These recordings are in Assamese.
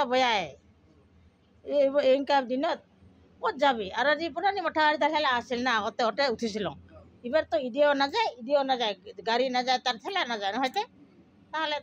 বয়ায় এইকা দিনত ক'ত যাবি আৰু যি পুৰণি মথাউৰিডাল ঠেলা আছিল না আগতে উঠিছিলোঁ এবাৰ তো ইদিও নাযায় গাড়ী নাযায় তাৰ ঠেলা নাযায় নহয়তে তাহলে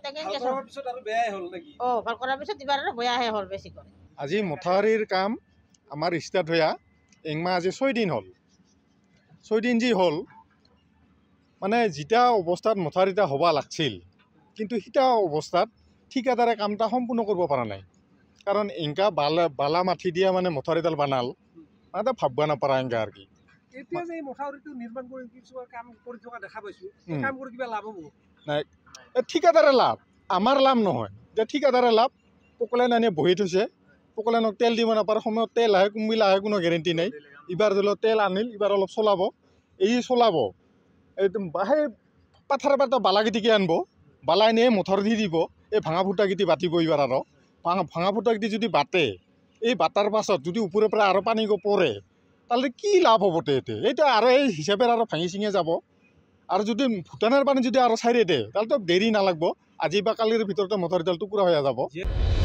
ভাল কৰাৰ পিছত এবাৰ আৰু বেয়াহে হ'ল বেছি কৰে আজি মথাউৰিৰ কাম আমাৰ ষ্টাৰ্ট হোৱা একমাহ আজি 6 দিন হ'ল 6 দিন যি হ'ল মানে যেটা অৱস্থাত মথাউৰিটা হ'ব লাগছিল কিন্তু সিটা অৱস্থাত ঠিকাদাৰে কামটা সম্পূৰ্ণ কৰিব পৰা নাই কাৰণ এংকা বালা মাটি দিয়া মানে মথাউৰিডাল বানাল মানে ভাববা নাপাৰা এংকা আৰু কি এতিয়া যে মথাউৰিটো নিৰ্মাণ কৰি কিছু কাম কৰি থকা দেখা পাইছো কাম কৰি কিবা লাভ হ'ব নাই ঠিকাদাৰে লাভ আমাৰ লাভ নহয় যে ঠিকাদাৰে লাভ পকলেন আনি বহি থৈছে পকলেনক তেল দিব নাপাৰে সময়ত তেল আহে কুমিলা আহে কোনো গেৰেণ্টি নাই এবাৰ ধৰি লওক তেল আনিল এবাৰ অলপ চলাব এই চলাব এই সেই পাথাৰ পৰা বালাগিটিকে আনব বালাই নিয়ে মথাউৰি দিব এই ভাঙা ফুটাকেইটি বাতিব এইবাৰ আৰু ভাঙা ফুটাকেইটি যদি বাটে এই বাটাৰ পাছত যদি ওপৰৰ পৰা আৰু পানী পৰে তাহলে কি লাভ হ'ব এইটো আৰু এই হিচাপে আৰু ভাঙি চিঙে যাব আৰু যদি ভূটানৰ পানী যদি আৰু চাইৰে দিয়ে তাহলে তো দেৰি নালাগব আজি বা কালিৰ ভিতৰতে মথাউৰিডাল টুকুৰা হৈ যাব